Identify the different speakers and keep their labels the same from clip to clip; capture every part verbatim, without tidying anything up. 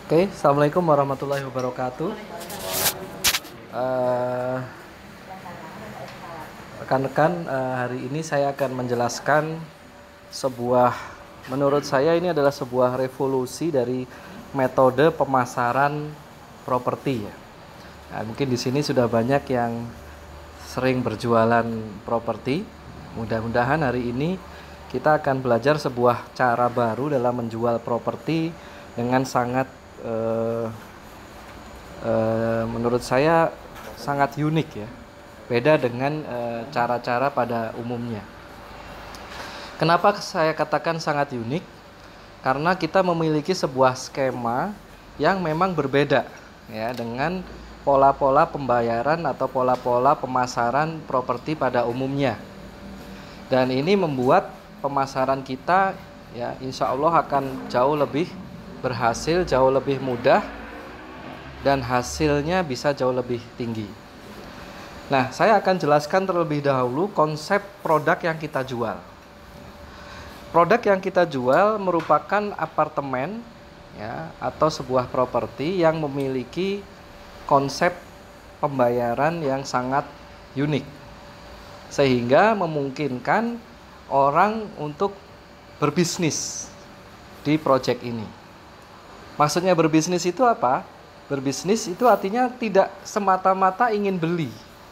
Speaker 1: Oke, Assalamualaikum warahmatullahi wabarakatuh. Eh, Rekan-rekan, eh, hari ini saya akan menjelaskan sebuah, menurut saya ini adalah sebuah revolusi dari metode pemasaran properti ya. Nah, mungkin di sini sudah banyak yang sering berjualan properti. Mudah-mudahan hari ini kita akan belajar sebuah cara baru dalam menjual properti dengan sangat eh, eh, menurut saya sangat unik ya, beda dengan eh, cara-cara pada umumnya. Kenapa saya katakan sangat unik? Karena kita memiliki sebuah skema yang memang berbeda ya dengan pola-pola pembayaran atau pola-pola pemasaran properti pada umumnya. Dan ini membuat pemasaran kita ya insya Allah akan jauh lebih berhasil, jauh lebih mudah, dan hasilnya bisa jauh lebih tinggi. Nah, saya akan jelaskan terlebih dahulu konsep produk yang kita jual. Produk yang kita jual merupakan apartemen ya atau sebuah properti yang memiliki konsep pembayaran yang sangat unik, sehingga memungkinkan orang untuk berbisnis di proyek ini. Maksudnya berbisnis itu apa? Berbisnis itu artinya tidak semata-mata ingin beli,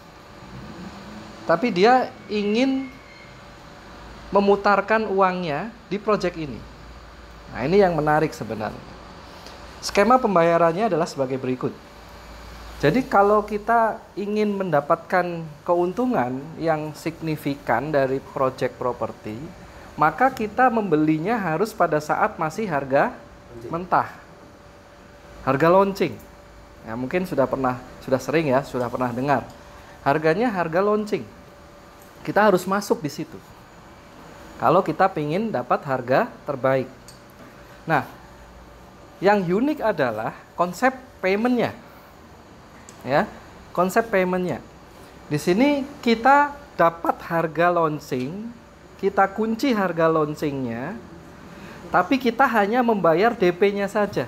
Speaker 1: tapi dia ingin memutarkan uangnya di proyek ini. Nah, ini yang menarik sebenarnya. Skema pembayarannya adalah sebagai berikut. Jadi kalau kita ingin mendapatkan keuntungan yang signifikan dari proyek properti, maka kita membelinya harus pada saat masih harga mentah, harga launching. Ya, mungkin sudah pernah, sudah sering ya, sudah pernah dengar. Harganya harga launching. Kita harus masuk di situ. Kalau kita ingin dapat harga terbaik. Nah, yang unik adalah konsep paymentnya. Ya, konsep paymentnya. Di sini kita dapat harga launching, kita kunci harga launchingnya, tapi kita hanya membayar D P-nya saja.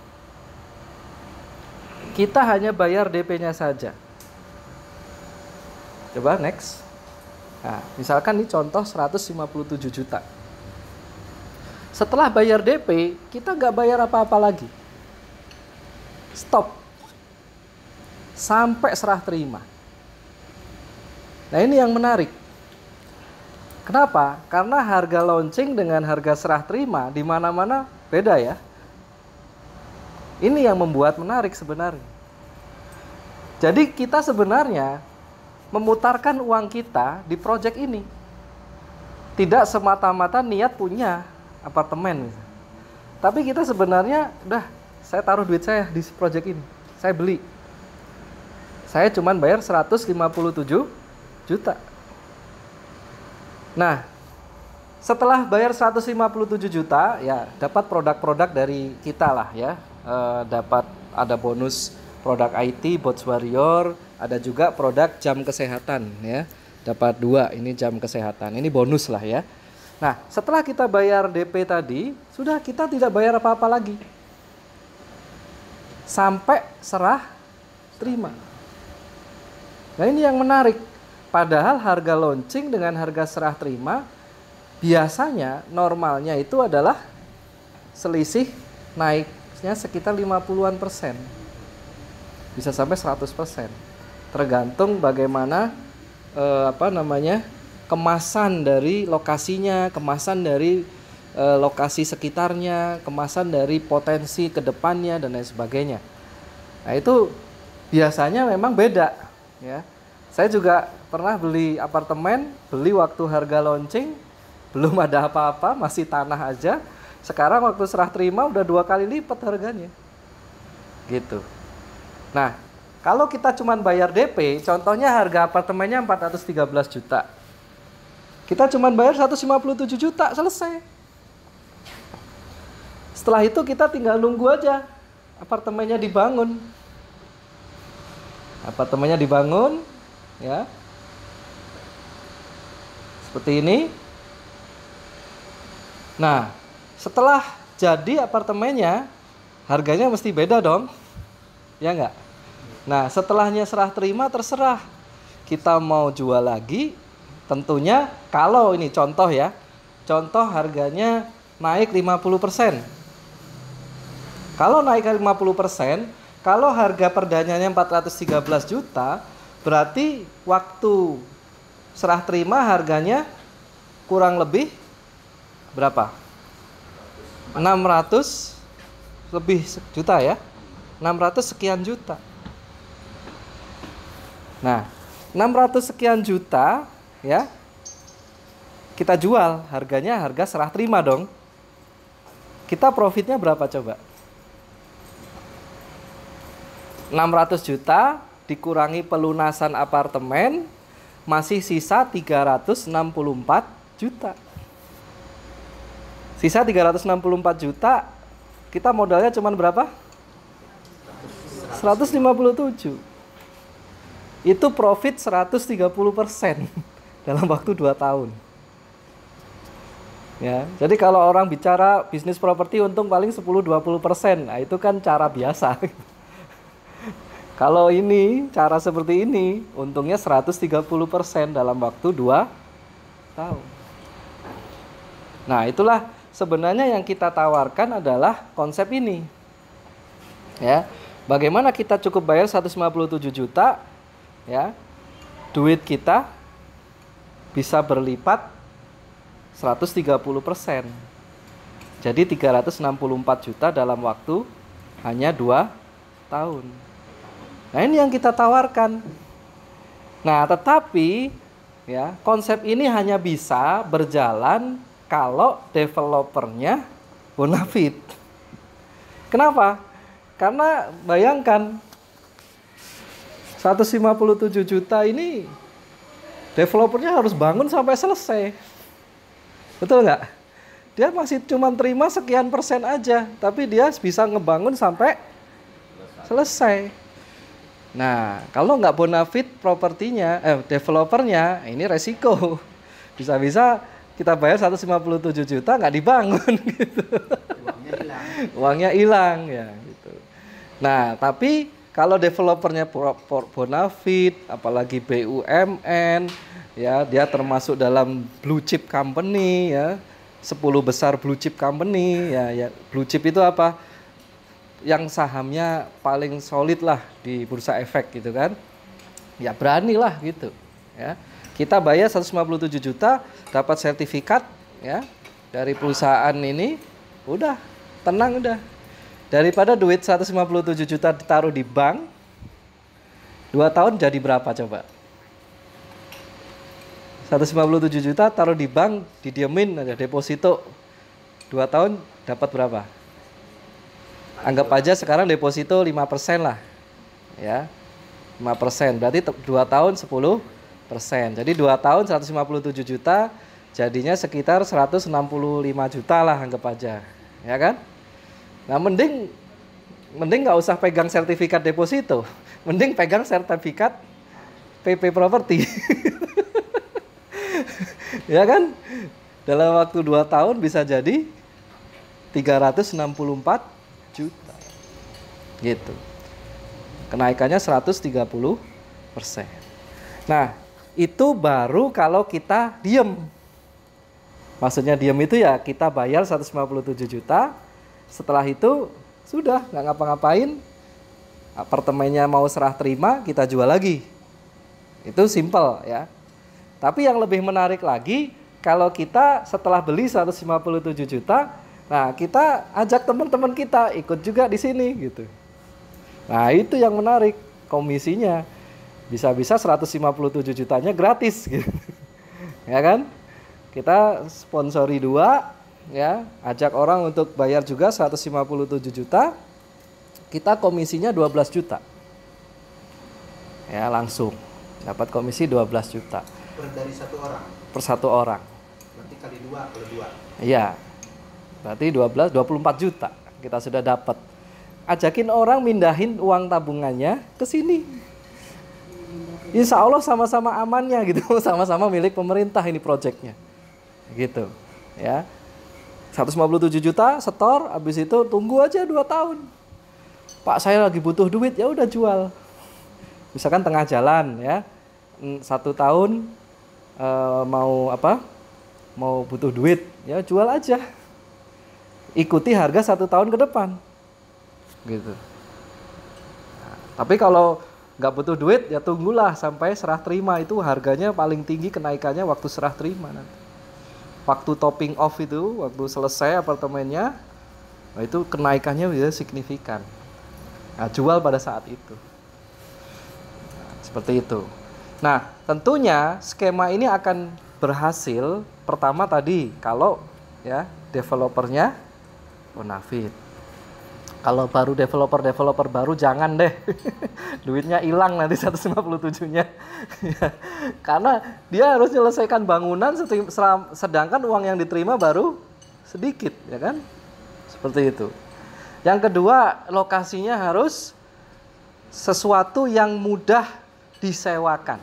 Speaker 1: Kita hanya bayar D P-nya saja. Coba next. Nah, misalkan ini contoh seratus lima puluh tujuh juta. Setelah bayar D P, kita nggak bayar apa-apa lagi. Stop. Sampai serah terima. Nah, ini yang menarik. Kenapa? Karena harga launching dengan harga serah terima di mana-mana beda ya. Ini yang membuat menarik sebenarnya. Jadi kita sebenarnya memutarkan uang kita di proyek ini. Tidak semata-mata niat punya apartemen. Tapi kita sebenarnya, udah saya taruh duit saya di proyek ini. Saya beli. Saya cuma bayar seratus lima puluh tujuh juta. Nah, setelah bayar seratus lima puluh tujuh juta, ya dapat produk-produk dari kita lah ya. E, dapat ada bonus produk I T, Bots Warrior, ada juga produk jam kesehatan ya. Dapat dua, ini jam kesehatan. Ini bonus lah ya. Nah, setelah kita bayar D P tadi, sudah kita tidak bayar apa-apa lagi. Sampai serah terima. Nah, ini yang menarik. Padahal harga launching dengan harga serah terima biasanya normalnya itu adalah selisih naiknya sekitar lima puluhan persen. Bisa sampai seratus persen. Tergantung bagaimana eh, apa namanya? kemasan dari lokasinya, kemasan dari eh, lokasi sekitarnya, kemasan dari potensi kedepannya dan lain sebagainya. Nah, itu biasanya memang beda ya. Saya juga pernah beli apartemen, beli waktu harga launching, belum ada apa-apa, masih tanah aja. Sekarang waktu serah terima udah dua kali lipat harganya. Gitu. Nah, kalau kita cuma bayar D P, contohnya harga apartemennya empat ratus tiga belas juta. Kita cuma bayar seratus lima puluh tujuh juta, selesai. Setelah itu kita tinggal nunggu aja apartemennya dibangun. Apartemennya dibangun, ya. Seperti ini. Nah, setelah jadi apartemennya, harganya mesti beda dong. Ya enggak? Nah, setelahnya serah terima terserah. Kita mau jual lagi, tentunya kalau ini contoh ya. Contoh harganya naik lima puluh persen. Kalau naik lima puluh persen, kalau harga perdanyanya empat ratus tiga belas juta, berarti waktu serah terima harganya kurang lebih berapa? enam ratus lebih juta ya. enam ratus sekian juta. Nah, enam ratus sekian juta ya. Kita jual, harganya harga serah terima dong. Kita profitnya berapa coba? enam ratus juta dikurangi pelunasan apartemen, masih sisa tiga ratus enam puluh empat juta. Sisa tiga ratus enam puluh empat juta, kita modalnya cuma berapa? seratus lima puluh tujuh. Itu profit seratus tiga puluh persen dalam waktu dua tahun. Ya, jadi kalau orang bicara bisnis properti untung paling sepuluh sampai dua puluh persen, nah itu kan cara biasa. Kalau ini, cara seperti ini, untungnya seratus tiga puluh persen dalam waktu dua tahun. Nah, itulah sebenarnya yang kita tawarkan adalah konsep ini. Ya, bagaimana kita cukup bayar seratus lima puluh tujuh juta, ya, duit kita bisa berlipat seratus tiga puluh persen. Jadi tiga ratus enam puluh empat juta dalam waktu hanya dua tahun. Nah, ini yang kita tawarkan. Nah, tetapi ya, konsep ini hanya bisa berjalan kalau developernya bonafide. Kenapa? Karena bayangkan seratus lima puluh tujuh juta ini developernya harus bangun sampai selesai. Betul nggak? Dia masih cuma terima sekian persen aja, tapi dia bisa ngebangun sampai selesai. Nah, kalau nggak bonafide propertinya, eh developernya, ini resiko. Bisa-bisa kita bayar seratus lima puluh tujuh juta nggak dibangun gitu. Uangnya hilang. Uangnya hilang ya gitu. Nah, tapi kalau developernya bonafide, apalagi B U M N, ya dia termasuk dalam blue chip company ya, sepuluh besar blue chip company ya, ya blue chip itu apa? Yang sahamnya paling solid lah di bursa efek gitu kan. Ya beranilah gitu ya. Kita bayar seratus lima puluh tujuh juta, dapat sertifikat ya dari perusahaan ini, udah tenang udah. Daripada duit seratus lima puluh tujuh juta ditaruh di bank, dua tahun jadi berapa coba? seratus lima puluh tujuh juta taruh di bank, didiemin aja deposito. Dua tahun dapat berapa? Anggap aja sekarang deposito lima persen lah. Ya. lima persen. Berarti dua tahun sepuluh persen. Jadi dua tahun seratus lima puluh tujuh juta, jadinya sekitar seratus enam puluh lima juta lah anggap aja. Ya kan? Nah, mending mending nggak usah pegang sertifikat deposito. Mending pegang sertifikat P P properti. Ya kan? Dalam waktu dua tahun bisa jadi tiga ratus enam puluh empat juta. Gitu. Kenaikannya seratus tiga puluh persen. Nah, itu baru kalau kita diem. Maksudnya diem itu ya kita bayar seratus lima puluh tujuh juta. Setelah itu sudah nggak ngapa-ngapain. Apartemennya mau serah terima, kita jual lagi. Itu simple ya. Tapi yang lebih menarik lagi, kalau kita setelah beli seratus lima puluh tujuh juta, nah kita ajak teman-teman kita ikut juga di sini gitu. Nah, itu yang menarik, komisinya. Bisa-bisa seratus lima puluh tujuh jutanya gratis gitu. Ya kan? Kita sponsori dua, ya, ajak orang untuk bayar juga seratus lima puluh tujuh juta. Kita komisinya dua belas juta. Ya, langsung dapat komisi dua belas juta.
Speaker 2: Per dari satu orang.
Speaker 1: Per satu orang.
Speaker 2: Berarti kali dua, kali dua.
Speaker 1: Iya. Berarti dua belas, dua puluh empat juta kita sudah dapat. Ajakin orang mindahin uang tabungannya ke sini. Insya Allah sama-sama amannya gitu, sama-sama milik pemerintah ini proyeknya. Gitu, ya. seratus lima puluh tujuh juta setor, habis itu tunggu aja dua tahun. Pak saya lagi butuh duit, ya udah jual. Misalkan tengah jalan ya, satu tahun e, mau apa? Mau butuh duit, ya jual aja. Ikuti harga satu tahun ke depan, gitu. Nah, tapi kalau nggak butuh duit, ya tunggulah sampai serah terima, itu harganya paling tinggi kenaikannya waktu serah terima nanti. Waktu topping off itu, waktu selesai apartemennya, nah itu kenaikannya bisa signifikan. Nah, jual pada saat itu. Nah, seperti itu. Nah, tentunya skema ini akan berhasil pertama tadi kalau ya developernya bonafit. Kalau baru developer-developer baru jangan deh. Duitnya hilang nanti seratus lima puluh tujuh-nya. Karena dia harus menyelesaikan bangunan sedangkan uang yang diterima baru sedikit, ya kan? Seperti itu. Yang kedua, lokasinya harus sesuatu yang mudah disewakan.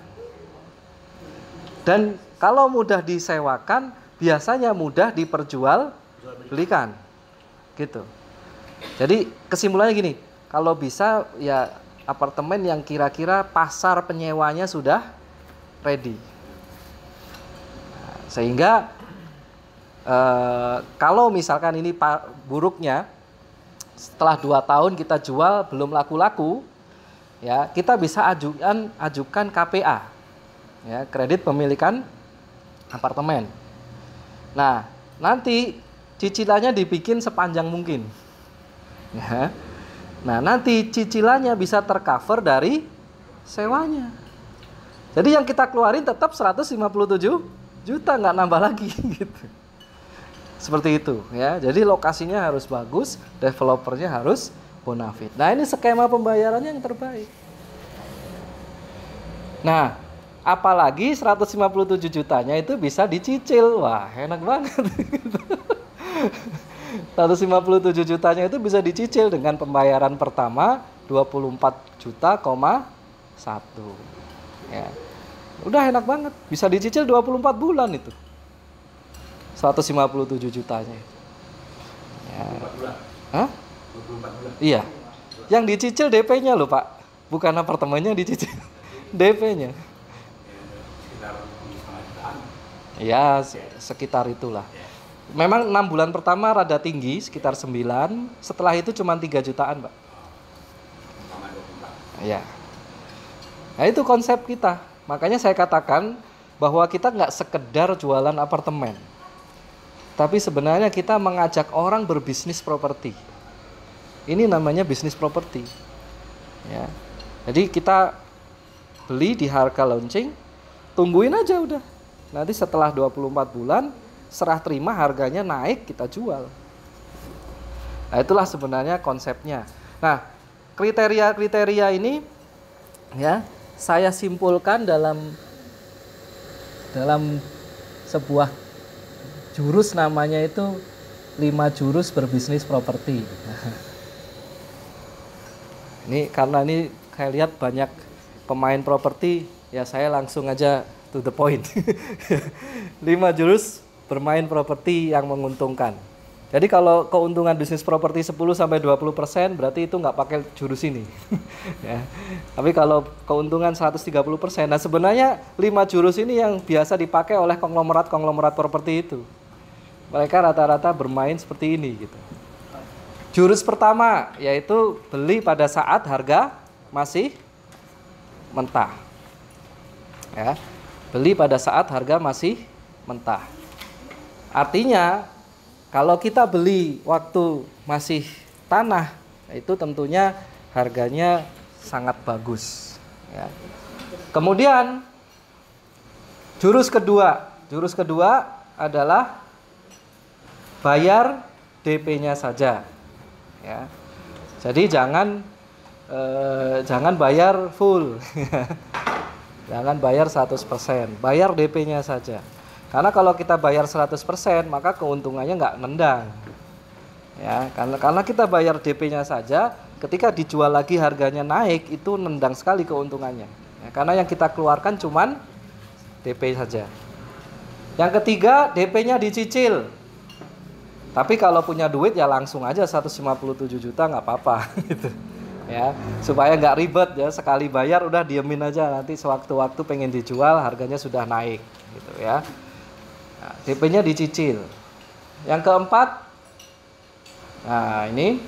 Speaker 1: Dan kalau mudah disewakan, biasanya mudah diperjualbelikan. Gitu. Jadi kesimpulannya gini, kalau bisa ya apartemen yang kira-kira pasar penyewanya sudah ready. Nah, sehingga eh, kalau misalkan ini buruknya, setelah dua tahun kita jual belum laku-laku, ya kita bisa ajukan ajukan K P A, ya kredit pemilikan apartemen. Nah nanti cicilannya dibikin sepanjang mungkin. Ya. Nah nanti cicilannya bisa tercover dari sewanya. Jadi yang kita keluarin tetap seratus lima puluh tujuh juta, nggak nambah lagi gitu. Seperti itu ya. Jadi lokasinya harus bagus, developernya harus bonafit. Nah ini skema pembayarannya yang terbaik. Nah apalagi seratus lima puluh tujuh jutanya itu bisa dicicil. Wah enak banget. seratus lima puluh tujuh jutanya itu bisa dicicil dengan pembayaran pertama dua puluh empat juta koma satu. Ya. Udah enak banget, bisa dicicil dua puluh empat bulan itu. seratus lima puluh tujuh jutanya. Ya. dua puluh empat bulan. Hah? dua puluh empat bulan. Iya. Yang dicicil D P-nya loh, Pak. Bukan apartemennya yang dicicil. D P-nya. Ya, sekitar itulah. Memang enam bulan pertama rada tinggi, sekitar sembilan. Setelah itu cuma tiga jutaan, Pak. Ya. Nah itu konsep kita. Makanya saya katakan bahwa kita nggak sekedar jualan apartemen. Tapi sebenarnya kita mengajak orang berbisnis properti. Ini namanya bisnis properti. Ya. Jadi kita beli di harga launching, tungguin aja udah. Nanti setelah dua puluh empat bulan, serah terima harganya naik, kita jual. Nah itulah sebenarnya konsepnya. Nah kriteria-kriteria ini ya saya simpulkan dalam dalam sebuah jurus, namanya itu lima jurus berbisnis properti. Ini karena ini saya lihat banyak pemain properti, ya saya langsung aja to the point. lima jurus bermain properti yang menguntungkan. Jadi kalau keuntungan bisnis properti sepuluh sampai dua puluh persen berarti itu nggak pakai jurus ini. Ya. Tapi kalau keuntungan seratus tiga puluh persen, nah sebenarnya lima jurus ini yang biasa dipakai oleh konglomerat-konglomerat properti itu. Mereka rata-rata bermain seperti ini gitu. Jurus pertama yaitu beli pada saat harga masih mentah. Ya. Beli pada saat harga masih mentah. Artinya kalau kita beli waktu masih tanah, itu tentunya harganya sangat bagus. Ya. Kemudian jurus kedua, jurus kedua adalah bayar D P-nya saja. Ya. Jadi jangan eh, jangan bayar full, jangan bayar seratus persen, bayar D P-nya saja. Karena kalau kita bayar seratus persen, maka keuntungannya nggak nendang. Ya, karena karena kita bayar D P-nya saja, ketika dijual lagi harganya naik, itu nendang sekali keuntungannya. Ya, karena yang kita keluarkan cuman D P saja. Yang ketiga, D P-nya dicicil. Tapi kalau punya duit ya langsung aja seratus lima puluh tujuh juta nggak apa-apa. Gitu. ya, supaya nggak ribet ya, sekali bayar udah diemin aja, nanti sewaktu-waktu pengen dijual harganya sudah naik gitu ya. Nah, D P-nya dicicil. Yang keempat, nah ini,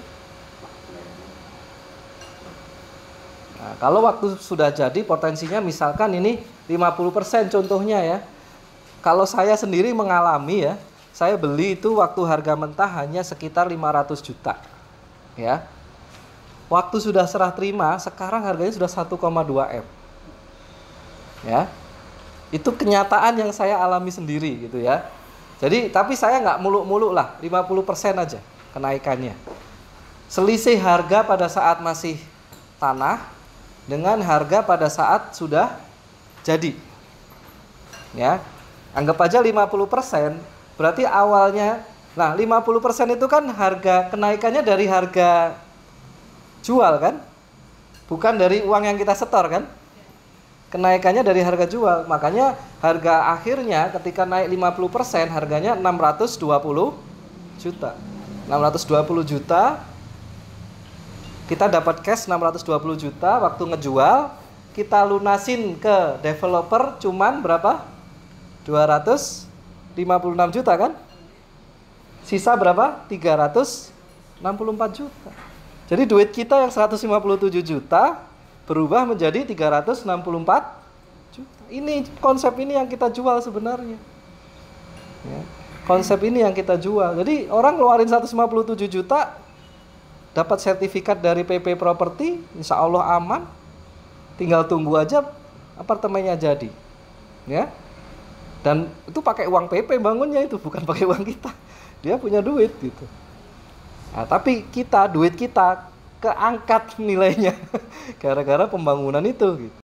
Speaker 1: nah, kalau waktu sudah jadi potensinya misalkan ini lima puluh persen contohnya ya. Kalau saya sendiri mengalami ya, saya beli itu waktu harga mentah hanya sekitar lima ratus juta ya. Waktu sudah serah terima, sekarang harganya sudah satu koma dua M. Ya. Itu kenyataan yang saya alami sendiri gitu ya. Jadi, tapi saya nggak muluk-muluk lah, lima puluh persen aja kenaikannya. Selisih harga pada saat masih tanah dengan harga pada saat sudah jadi. Ya. Anggap aja lima puluh persen, berarti awalnya, nah lima puluh persen itu kan harga kenaikannya dari harga jual kan, bukan dari uang yang kita setor kan, kenaikannya dari harga jual. Makanya harga akhirnya ketika naik lima puluh persen harganya enam ratus dua puluh juta. enam ratus dua puluh juta, kita dapat cash enam ratus dua puluh juta. Waktu ngejual kita lunasin ke developer cuman berapa? dua ratus lima puluh enam juta kan, sisa berapa? tiga ratus enam puluh empat juta. Jadi duit kita yang seratus lima puluh tujuh juta berubah menjadi tiga ratus enam puluh empat juta. Ini konsep ini yang kita jual sebenarnya. Ya, konsep ini yang kita jual. Jadi orang ngeluarin seratus lima puluh tujuh juta, dapat sertifikat dari P P Properti, insya Allah aman. Tinggal tunggu aja apartemennya jadi. Ya. Dan itu pakai uang P P bangunnya itu, bukan pakai uang kita. Dia punya duit gitu. Nah, tapi kita, duit kita keangkat nilainya gara-gara pembangunan itu gitu.